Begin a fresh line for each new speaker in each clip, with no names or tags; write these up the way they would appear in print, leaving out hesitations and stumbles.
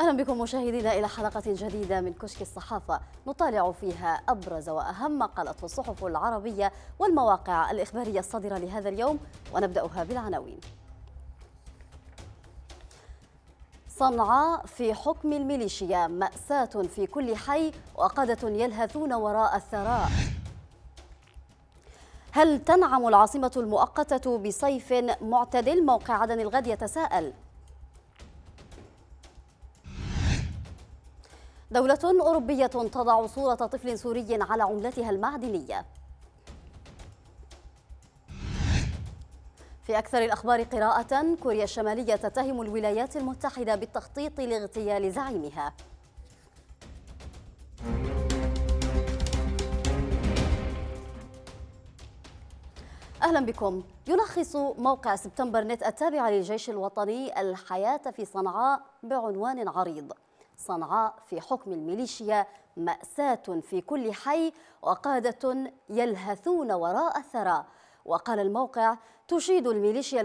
أهلا بكم مشاهدينا إلى حلقة جديدة من كشك الصحافة نطالع فيها أبرز وأهم ما قالته الصحف العربية والمواقع الإخبارية الصادرة لهذا اليوم، ونبدأها بالعناوين. صنعاء في حكم الميليشيا، مأساة في كل حي وقادة يلهثون وراء الثراء. هل تنعم العاصمة المؤقتة بصيف معتدل؟ موقع عدن الغد يتساءل. دولة أوروبية تضع صورة طفل سوري على عملتها المعدنية. في أكثر الأخبار قراءة، كوريا الشمالية تتهم الولايات المتحدة بالتخطيط لاغتيال زعيمها. أهلا بكم. يلخص موقع سبتمبر نت التابع للجيش الوطني الحياة في صنعاء بعنوان عريض: صنعاء في حكم الميليشيا، مأساة في كل حي وقادة يلهثون وراء الثراء. وقال الموقع: تشيد الميليشيا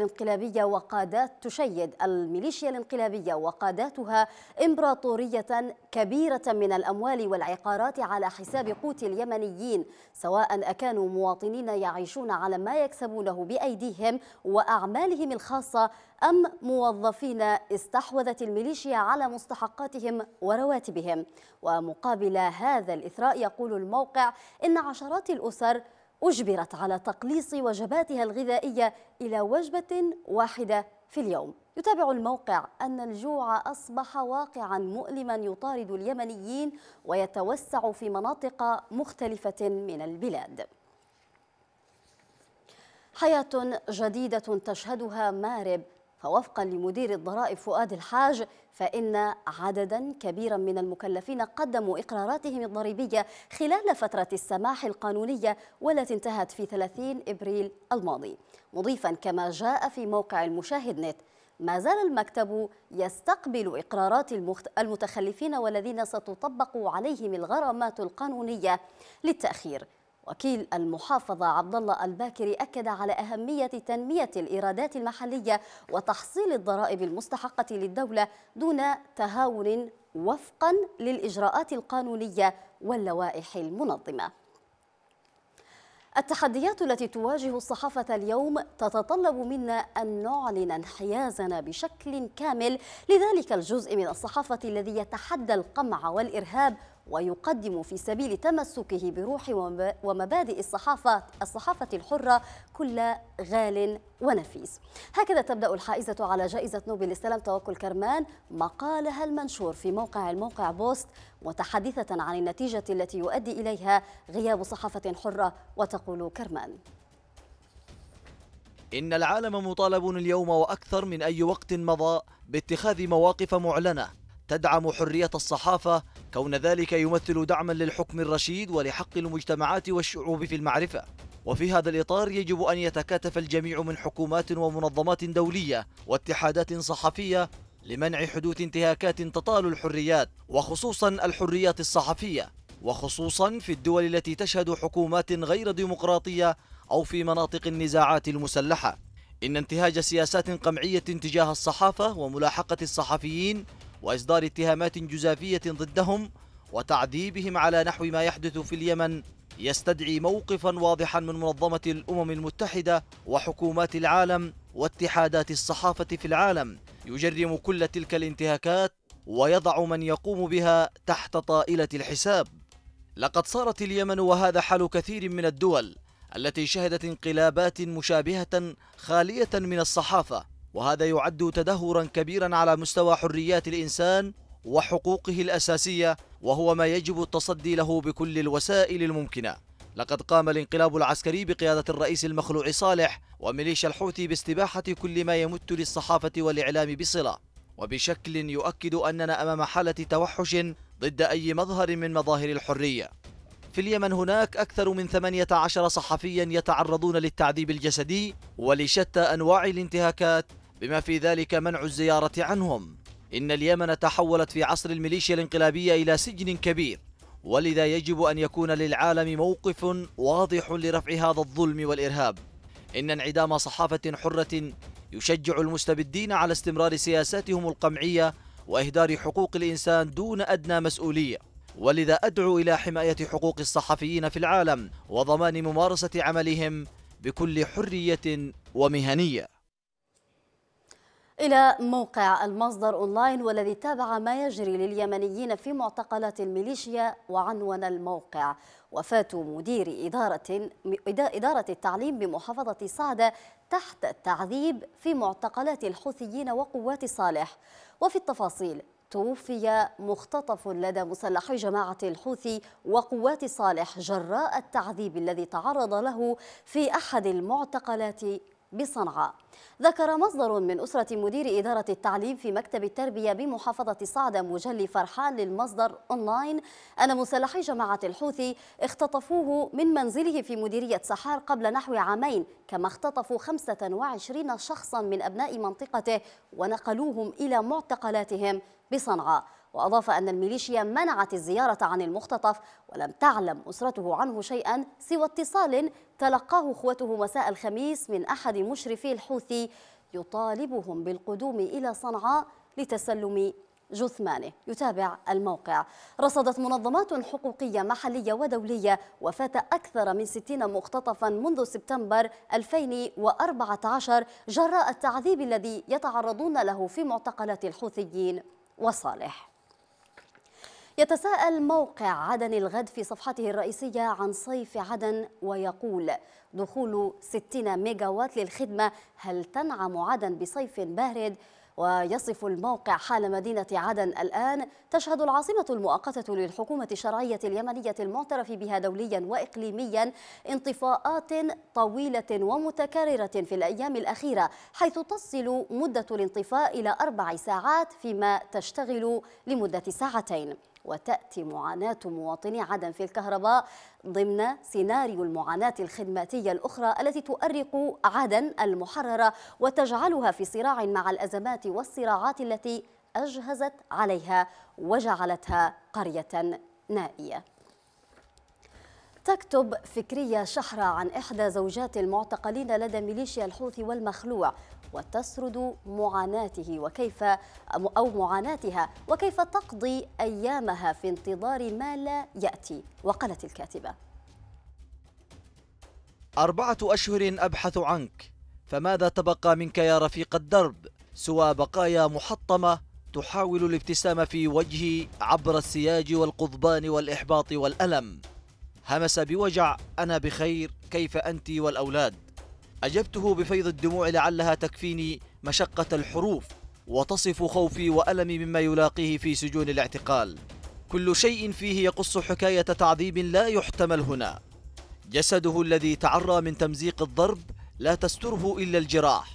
الانقلابية وقاداتها إمبراطورية كبيرة من الأموال والعقارات على حساب قوت اليمنيين، سواء أكانوا مواطنين يعيشون على ما يكسبونه بأيديهم وأعمالهم الخاصة أم موظفين استحوذت الميليشيا على مستحقاتهم ورواتبهم. ومقابل هذا الإثراء يقول الموقع إن عشرات الأسر أجبرت على تقليص وجباتها الغذائية إلى وجبة واحدة في اليوم. يتابع الموقع أن الجوع أصبح واقعا مؤلما يطارد اليمنيين ويتوسع في مناطق مختلفة من البلاد. حياة جديدة تشهدها مارب، فوفقا لمدير الضرائب فؤاد الحاج فإن عددا كبيرا من المكلفين قدموا إقراراتهم الضريبية خلال فترة السماح القانونية والتي انتهت في 30 إبريل الماضي، مضيفا كما جاء في موقع المشاهد نت: ما زال المكتب يستقبل إقرارات المتخلفين والذين ستطبق عليهم الغرامات القانونية للتأخير. وكيل المحافظة عبد الله الباكري أكد على أهمية تنمية الإيرادات المحلية وتحصيل الضرائب المستحقة للدولة دون تهاون وفقا للإجراءات القانونية واللوائح المنظمة. التحديات التي تواجه الصحافة اليوم تتطلب منا أن نعلن انحيازنا بشكل كامل لذلك الجزء من الصحافة الذي يتحدى القمع والإرهاب ويقدم في سبيل تمسكه بروح ومبادئ الصحافة الحرة كل غال ونفيس. هكذا تبدأ الحائزة على جائزة نوبل للسلام توكل كرمان مقالها المنشور في الموقع بوست، متحدثة عن النتيجة التي يؤدي إليها غياب صحافة حرة. وتقول كرمان:
إن العالم مطالب اليوم وأكثر من أي وقت مضى باتخاذ مواقف معلنة تدعم حرية الصحافة، كون ذلك يمثل دعما للحكم الرشيد ولحق المجتمعات والشعوب في المعرفة. وفي هذا الإطار يجب أن يتكاتف الجميع من حكومات ومنظمات دولية واتحادات صحفية لمنع حدوث انتهاكات تطال الحريات، وخصوصا الحريات الصحفية، وخصوصا في الدول التي تشهد حكومات غير ديمقراطية أو في مناطق النزاعات المسلحة. إن انتهاج سياسات قمعية تجاه الصحافة وملاحقة الصحفيين وإصدار اتهامات جزافية ضدهم وتعذيبهم على نحو ما يحدث في اليمن يستدعي موقفا واضحا من منظمة الأمم المتحدة وحكومات العالم واتحادات الصحافة في العالم يجرم كل تلك الانتهاكات ويضع من يقوم بها تحت طائلة الحساب. لقد صارت اليمن، وهذا حال كثير من الدول التي شهدت انقلابات مشابهة خالية من الصحافة، وهذا يعد تدهورا كبيرا على مستوى حريات الإنسان وحقوقه الأساسية، وهو ما يجب التصدي له بكل الوسائل الممكنة. لقد قام الانقلاب العسكري بقيادة الرئيس المخلوع صالح وميليشيا الحوثي باستباحة كل ما يمت للصحافة والإعلام بصلة، وبشكل يؤكد أننا أمام حالة توحش ضد أي مظهر من مظاهر الحرية. في اليمن هناك أكثر من 18 صحفيا يتعرضون للتعذيب الجسدي ولشتى أنواع الانتهاكات، بما في ذلك منع الزيارة عنهم. إن اليمن تحولت في عصر الميليشيا الانقلابية إلى سجن كبير، ولذا يجب أن يكون للعالم موقف واضح لرفع هذا الظلم والإرهاب. إن انعدام صحافة حرة يشجع المستبدين على استمرار سياساتهم القمعية وإهدار حقوق الإنسان دون أدنى مسؤولية. ولذا أدعو إلى حماية حقوق الصحفيين في العالم وضمان ممارسة عملهم بكل حرية ومهنية.
إلى موقع المصدر أونلاين والذي تابع ما يجري لليمنيين في معتقلات الميليشيا، وعنون الموقع: وفاة مدير إدارة التعليم بمحافظة صعدة تحت التعذيب في معتقلات الحوثيين وقوات صالح. وفي التفاصيل: توفي مختطف لدى مسلحي جماعة الحوثي وقوات صالح جراء التعذيب الذي تعرض له في أحد المعتقلات بصنعاء. ذكر مصدر من أسرة مدير إدارة التعليم في مكتب التربية بمحافظة صعدة مجلي فرحان للمصدر أونلاين أن مسلحي جماعة الحوثي اختطفوه من منزله في مديرية سحار قبل نحو عامين، كما اختطفوا 25 شخصا من أبناء منطقته ونقلوهم إلى معتقلاتهم بصنعاء. وأضاف أن الميليشيا منعت الزيارة عن المختطف، ولم تعلم أسرته عنه شيئا سوى اتصال تلقاه اخوته مساء الخميس من أحد مشرفي الحوثي يطالبهم بالقدوم إلى صنعاء لتسلم جثمانه. يتابع الموقع: رصدت منظمات حقوقية محلية ودولية وفاة أكثر من 60 مختطفا منذ سبتمبر 2014 جراء التعذيب الذي يتعرضون له في معتقلات الحوثيين وصالح. يتساءل موقع عدن الغد في صفحته الرئيسية عن صيف عدن ويقول: دخول 60 ميجاوات للخدمة، هل تنعم عدن بصيف بارد؟ ويصف الموقع حال مدينة عدن الآن: تشهد العاصمة المؤقتة للحكومة الشرعية اليمنية المعترف بها دوليا وإقليميا انطفاءات طويلة ومتكررة في الأيام الأخيرة، حيث تصل مدة الانطفاء إلى 4 ساعات فيما تشتغل لمدة 2 ساعات. وتأتي معاناة مواطني عدن في الكهرباء ضمن سيناريو المعاناة الخدماتية الأخرى التي تؤرق عدن المحررة وتجعلها في صراع مع الأزمات والصراعات التي أجهزت عليها وجعلتها قرية نائية. تكتب فكرية شحرة عن إحدى زوجات المعتقلين لدى ميليشيا الحوثي والمخلوع، وتسرد معاناتها وكيف تقضي أيامها في انتظار ما لا يأتي. وقالت الكاتبة:
4 أشهر أبحث عنك، فماذا تبقى منك يا رفيق الدرب سوى بقايا محطمة تحاول الابتسام في وجهي عبر السياج والقضبان والإحباط والألم. همس بوجع: أنا بخير، كيف أنت والأولاد؟ أجبته بفيض الدموع لعلها تكفيني مشقة الحروف وتصف خوفي وألمي مما يلاقيه في سجون الاعتقال. كل شيء فيه يقص حكاية تعذيب لا يحتمل هنا. جسده الذي تعرى من تمزيق الضرب لا تستره إلا الجراح،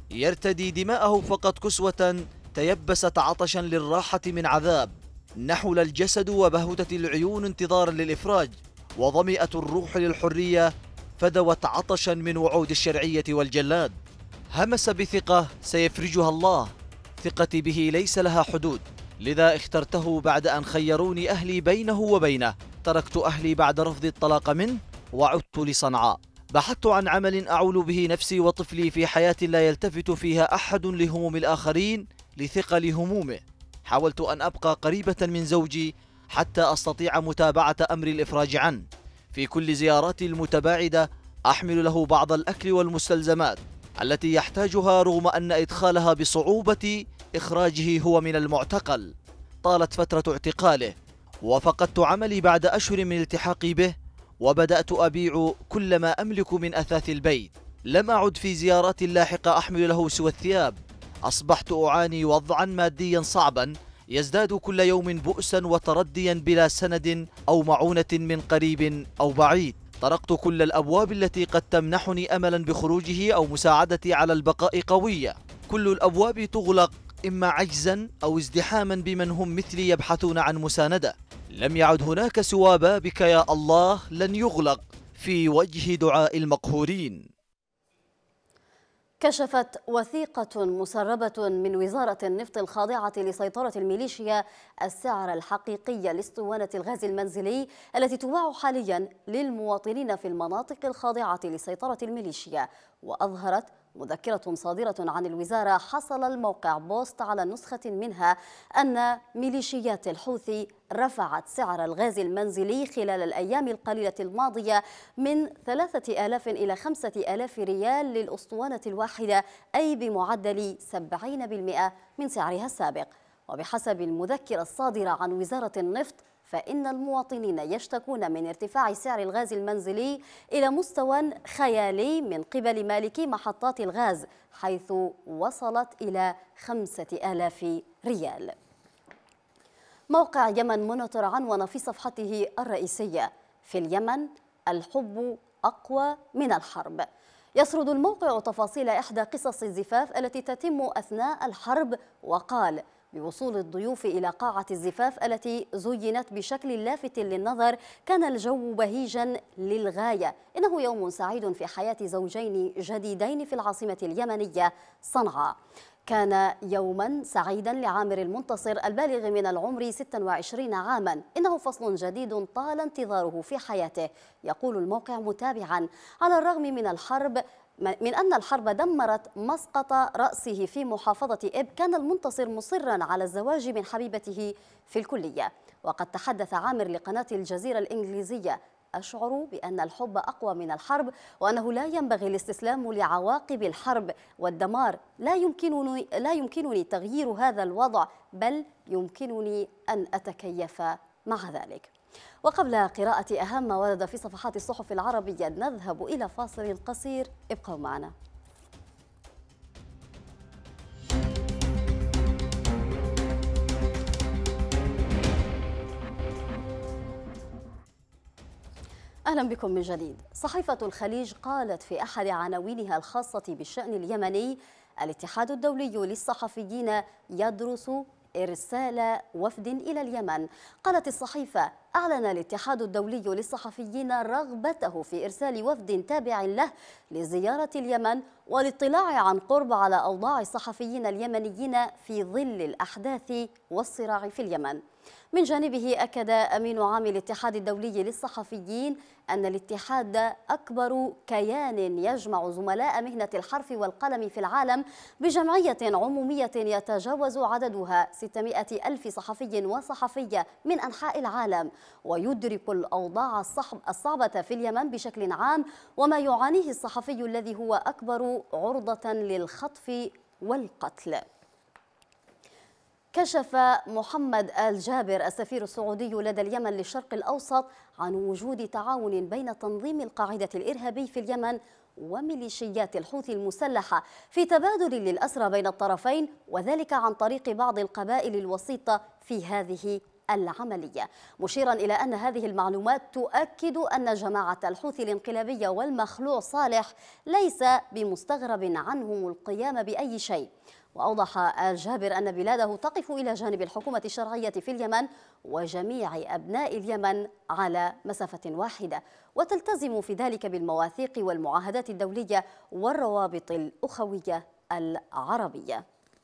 يرتدي دماءه فقط كسوة تيبست عطشا للراحة من عذاب. نحل الجسد وبهتت العيون انتظارا للإفراج، وظمئت الروح للحرية فدوت عطشا من وعود الشرعية والجلاد. همس بثقة سيفرجها الله، ثقتي به ليس لها حدود، لذا اخترته بعد أن خيروني أهلي بينه وبينه. تركت أهلي بعد رفض الطلاق منه وعدت لصنعاء. بحثت عن عمل أعول به نفسي وطفلي في حياة لا يلتفت فيها أحد لهموم الآخرين لثقل همومه. حاولت أن أبقى قريبة من زوجي حتى أستطيع متابعة أمر الإفراج عنه. في كل زياراتي المتباعدة أحمل له بعض الأكل والمستلزمات التي يحتاجها، رغم أن إدخالها بصعوبة إخراجه هو من المعتقل. طالت فترة اعتقاله وفقدت عملي بعد أشهر من التحاقي به، وبدأت أبيع كل ما أملك من أثاث البيت. لم أعد في زيارات لاحقة أحمل له سوى الثياب. أصبحت أعاني وضعا ماديا صعبا يزداد كل يوم بؤسا وترديا بلا سند أو معونة من قريب أو بعيد. طرقت كل الأبواب التي قد تمنحني أملا بخروجه أو مساعدتي على البقاء قوية. كل الأبواب تغلق، إما عجزا أو ازدحاما بمن هم مثلي يبحثون عن مساندة. لم يعد هناك سوى بابك يا الله لن يغلق في وجه دعاء المقهورين.
كشفت وثيقة مسربة من وزارة النفط الخاضعة لسيطرة الميليشيا السعر الحقيقي لاسطوانة الغاز المنزلي التي تباع حاليا للمواطنين في المناطق الخاضعة لسيطرة الميليشيا. وأظهرت مذكرة صادرة عن الوزارة حصل الموقع بوست على نسخة منها أن ميليشيات الحوثي رفعت سعر الغاز المنزلي خلال الأيام القليلة الماضية من 3000 إلى 5000 ريال للأسطوانة الواحدة، أي بمعدل 70% من سعرها السابق. وبحسب المذكرة الصادرة عن وزارة النفط، فإن المواطنين يشتكون من ارتفاع سعر الغاز المنزلي إلى مستوى خيالي من قبل مالكي محطات الغاز، حيث وصلت إلى 5000 ريال. موقع يمن مونيتور عنوان في صفحته الرئيسية: في اليمن الحب أقوى من الحرب. يسرد الموقع تفاصيل إحدى قصص الزفاف التي تتم أثناء الحرب، وقال: بوصول الضيوف إلى قاعة الزفاف التي زينت بشكل لافت للنظر، كان الجو بهيجا للغاية. إنه يوم سعيد في حياة زوجين جديدين في العاصمة اليمنية صنعاء. كان يوما سعيدا لعامر المنتصر البالغ من العمر 26 عاما. إنه فصل جديد طال انتظاره في حياته. يقول الموقع متابعا: على الرغم من أن الحرب دمرت مسقط رأسه في محافظة إب، كان المنتصر مصرا على الزواج من حبيبته في الكلية. وقد تحدث عامر لقناة الجزيرة الإنجليزية: أشعر بأن الحب أقوى من الحرب، وأنه لا ينبغي الاستسلام لعواقب الحرب والدمار. لا يمكنني تغيير هذا الوضع، بل يمكنني أن أتكيف مع ذلك. وقبل قراءة أهم ما ورد في صفحات الصحف العربية، نذهب إلى فاصل قصير. ابقوا معنا. أهلا بكم من جديد. صحيفة الخليج قالت في أحد عناوينها الخاصة بالشأن اليمني: الاتحاد الدولي للصحفيين يدرس إرسال وفد إلى اليمن. قالت الصحيفة: أعلن الاتحاد الدولي للصحفيين رغبته في إرسال وفد تابع له لزيارة اليمن والاطلاع عن قرب على أوضاع الصحفيين اليمنيين في ظل الأحداث والصراع في اليمن. من جانبه أكد أمين عام الاتحاد الدولي للصحفيين أن الاتحاد أكبر كيان يجمع زملاء مهنة الحرف والقلم في العالم، بجمعية عمومية يتجاوز عددها 600 ألف صحفي وصحفية من أنحاء العالم، ويدرك الأوضاع الصعبة في اليمن بشكل عام وما يعانيه الصحفي الذي هو أكبر عرضة للخطف والقتل. كشف محمد آل جابر السفير السعودي لدى اليمن للشرق الأوسط عن وجود تعاون بين تنظيم القاعدة الإرهابي في اليمن وميليشيات الحوثي المسلحة في تبادل للأسرى بين الطرفين، وذلك عن طريق بعض القبائل الوسيطة في هذه العملية، مشيرا إلى أن هذه المعلومات تؤكد أن جماعة الحوثي الانقلابية والمخلوع صالح ليس بمستغرب عنهم القيام بأي شيء. وأوضح آل جابر أن بلاده تقف إلى جانب الحكومة الشرعية في اليمن وجميع أبناء اليمن على مسافة واحدة، وتلتزم في ذلك بالمواثيق والمعاهدات الدولية والروابط الأخوية العربية.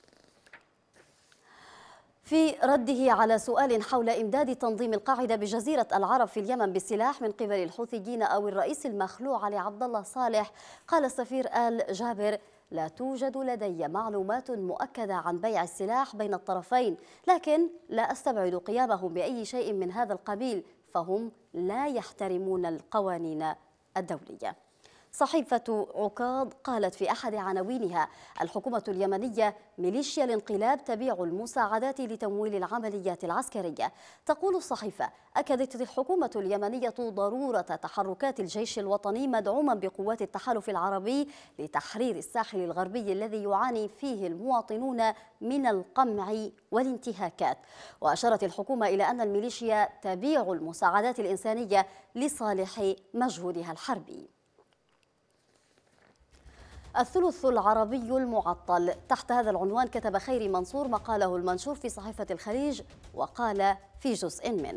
في رده على سؤال حول إمداد تنظيم القاعدة بجزيرة العرب في اليمن بالسلاح من قبل الحوثيين أو الرئيس المخلوع علي عبد الله صالح، قال السفير آل جابر: لا توجد لدي معلومات مؤكدة عن بيع السلاح بين الطرفين، لكن لا أستبعد قيامهم بأي شيء من هذا القبيل، فهم لا يحترمون القوانين الدولية. صحيفة عكاظ قالت في أحد عناوينها: الحكومة اليمنية ميليشيا الانقلاب تبيع المساعدات لتمويل العمليات العسكرية. تقول الصحيفة: أكدت الحكومة اليمنية ضرورة تحركات الجيش الوطني مدعوما بقوات التحالف العربي لتحرير الساحل الغربي الذي يعاني فيه المواطنون من القمع والانتهاكات. وأشارت الحكومة إلى أن الميليشيا تبيع المساعدات الإنسانية لصالح مجهودها الحربي. الثلث العربي المعطل. تحت هذا العنوان كتب خيري منصور مقاله المنشور في صحيفة الخليج، وقال في جزء منه: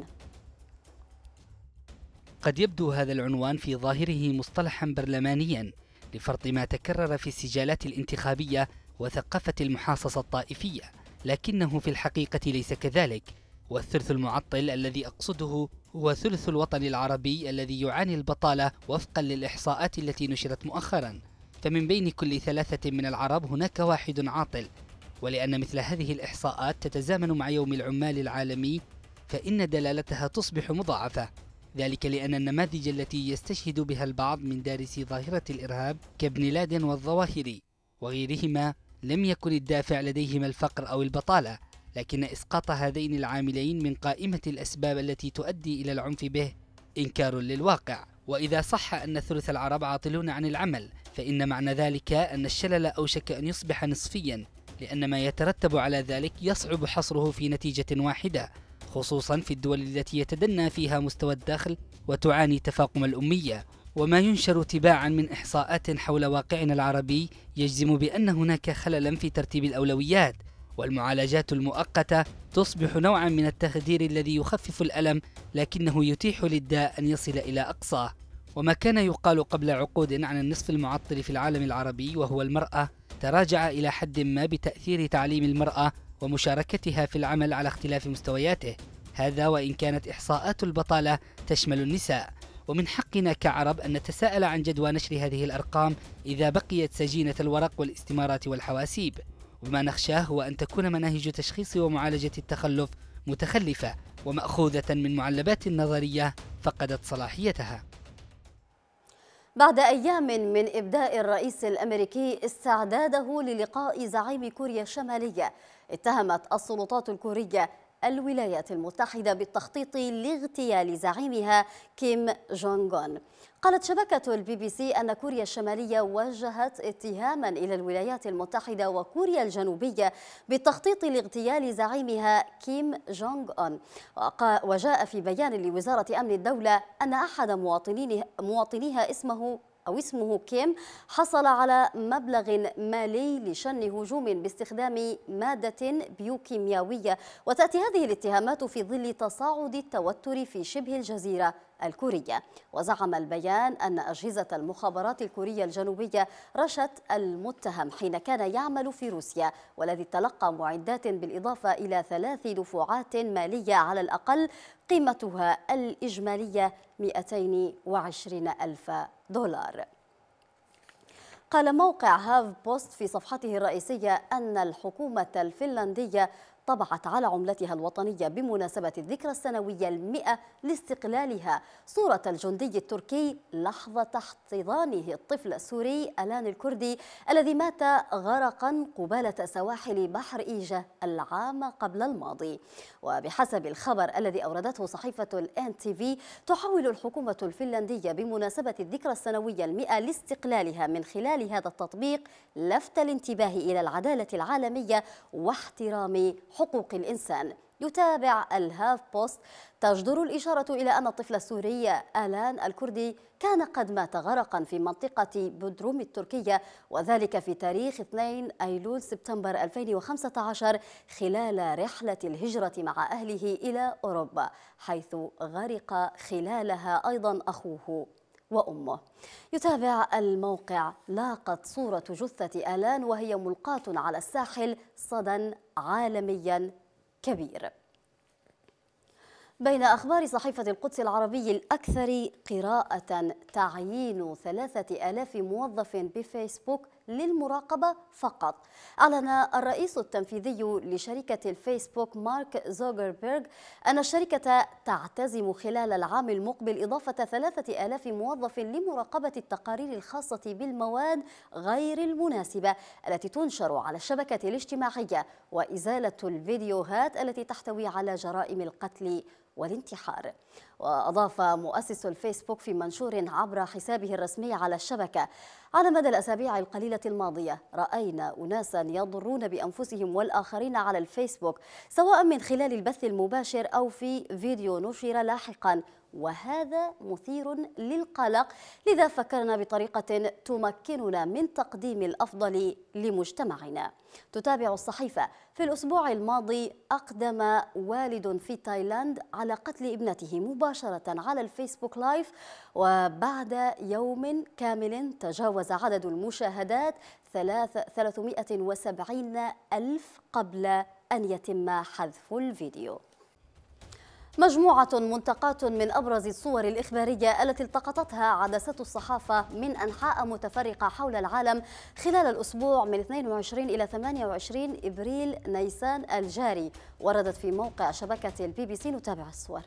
قد يبدو هذا العنوان في ظاهره مصطلحا برلمانيا لفرض ما تكرر في السجالات الانتخابية وثقافة المحاصصة الطائفية، لكنه في الحقيقة ليس كذلك. والثلث المعطل الذي أقصده هو ثلث الوطن العربي الذي يعاني البطالة وفقا للإحصاءات التي نشرت مؤخرا. فمن بين كل 3 من العرب هناك 1 عاطل. ولأن مثل هذه الإحصاءات تتزامن مع يوم العمال العالمي فإن دلالتها تصبح مضاعفة، ذلك لأن النماذج التي يستشهد بها البعض من دارسي ظاهرة الإرهاب كابن لادن والظواهري وغيرهما لم يكن الدافع لديهما الفقر أو البطالة، لكن إسقاط هذين العاملين من قائمة الأسباب التي تؤدي إلى العنف به إنكار للواقع. وإذا صح أن ثلث العرب عاطلون عن العمل فإن معنى ذلك أن الشلل أوشك أن يصبح نصفيا، لأن ما يترتب على ذلك يصعب حصره في نتيجة واحدة، خصوصا في الدول التي يتدنى فيها مستوى الدخل وتعاني تفاقم الأمية. وما ينشر تباعا من إحصاءات حول واقعنا العربي يجزم بأن هناك خللا في ترتيب الأولويات، والمعالجات المؤقتة تصبح نوعا من التخدير الذي يخفف الألم لكنه يتيح للداء أن يصل إلى أقصاه. وما كان يقال قبل عقود عن النصف المعطل في العالم العربي وهو المرأة تراجع إلى حد ما بتأثير تعليم المرأة ومشاركتها في العمل على اختلاف مستوياته، هذا وإن كانت إحصاءات البطالة تشمل النساء. ومن حقنا كعرب أن نتساءل عن جدوى نشر هذه الأرقام إذا بقيت سجينة الورق والاستمارات والحواسيب، وما نخشاه هو أن تكون مناهج تشخيص ومعالجة التخلف متخلفة ومأخوذة من معلبات نظرية فقدت صلاحيتها.
بعد أيام من إبداء الرئيس الأمريكي استعداده للقاء زعيم كوريا الشمالية، اتهمت السلطات الكورية الولايات المتحدة بالتخطيط لاغتيال زعيمها كيم جونغ أون. قالت شبكة BBC أن كوريا الشمالية وجهت اتهاما إلى الولايات المتحدة وكوريا الجنوبية بالتخطيط لاغتيال زعيمها كيم جونغ أون. وجاء في بيان لوزارة أمن الدولة أن أحد مواطنيها اسمه كيم حصل على مبلغ مالي لشن هجوم باستخدام مادة بيوكيميائية، وتأتي هذه الاتهامات في ظل تصاعد التوتر في شبه الجزيرة الكورية. وزعم البيان أن أجهزة المخابرات الكورية الجنوبية رشت المتهم حين كان يعمل في روسيا، والذي تلقى معدات بالإضافة إلى 3 دفعات مالية على الأقل قيمتها الإجمالية 220 ألف دولار. قال موقع هاف بوست في صفحته الرئيسية أن الحكومة الفنلندية طبعت على عملتها الوطنية بمناسبة الذكرى السنوية 100 لاستقلالها صورة الجندي التركي لحظة احتضانه الطفل السوري ألان الكردي الذي مات غرقا قبالة سواحل بحر إيجة العام قبل الماضي. وبحسب الخبر الذي أوردته صحيفة NTV، تحاول الحكومة الفنلندية بمناسبة الذكرى السنوية 100 لاستقلالها من خلال هذا التطبيق لفت الانتباه إلى العدالة العالمية واحترام حقوق الإنسان. يتابع الهاف بوست: تجدر الإشارة إلى أن الطفل السوري آلان الكردي كان قد مات غرقا في منطقة بودروم التركية، وذلك في تاريخ 2 أيلول سبتمبر 2015 خلال رحلة الهجرة مع أهله إلى أوروبا، حيث غرق خلالها أيضا أخوه وأمه. يتابع الموقع: لاقت صورة جثة آلان وهي ملقاة على الساحل صدى عالميا كبير. بين أخبار صحيفة القدس العربي الأكثر قراءة، تعيين 3000 موظف بفيسبوك للمراقبة فقط. أعلن الرئيس التنفيذي لشركة الفيسبوك مارك زوكربيرغ أن الشركة تعتزم خلال العام المقبل إضافة 3000 موظف لمراقبة التقارير الخاصة بالمواد غير المناسبة التي تنشر على الشبكة الاجتماعية، وإزالة الفيديوهات التي تحتوي على جرائم القتل والانتحار. وأضاف مؤسس الفيسبوك في منشور عبر حسابه الرسمي على الشبكة: على مدى الأسابيع القليلة الماضية رأينا أناسا يضرون بأنفسهم والآخرين على الفيسبوك، سواء من خلال البث المباشر أو في فيديو نشر لاحقا، وهذا مثير للقلق، لذا فكرنا بطريقة تمكننا من تقديم الأفضل لمجتمعنا. تتابع الصحيفة: في الأسبوع الماضي أقدم والد في تايلاند على قتل ابنته مباشرة على الفيسبوك لايف، وبعد يوم كامل تجاوز عدد المشاهدات 370 ألف قبل أن يتم حذف الفيديو. مجموعة منتقاة من أبرز الصور الإخبارية التي التقطتها عدسات الصحافة من أنحاء متفرقة حول العالم خلال الأسبوع من 22 إلى 28 إبريل نيسان الجاري وردت في موقع شبكة BBC. نتابع الصور.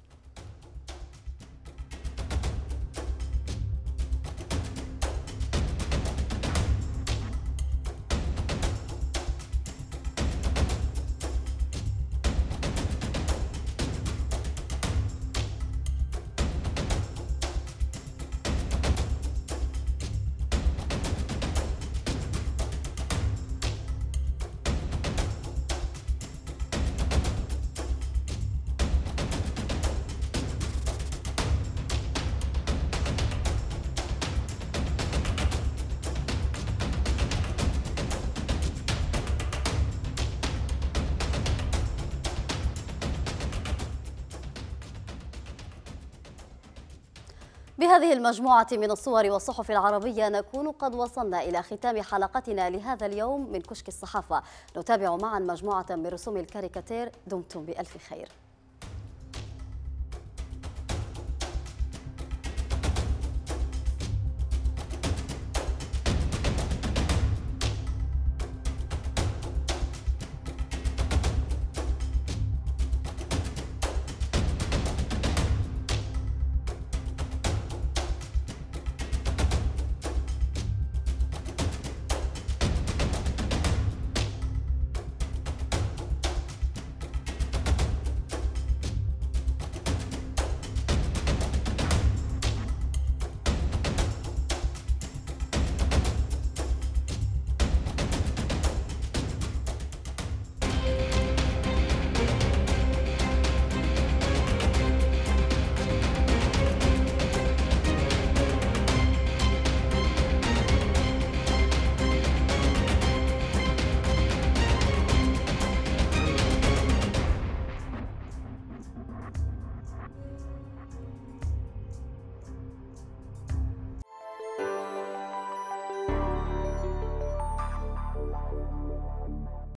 بهذه المجموعة من الصور والصحف العربية نكون قد وصلنا إلى ختام حلقتنا لهذا اليوم من كشك الصحافة. نتابع معا مجموعة من رسوم الكاريكاتير. دمتم بألف خير.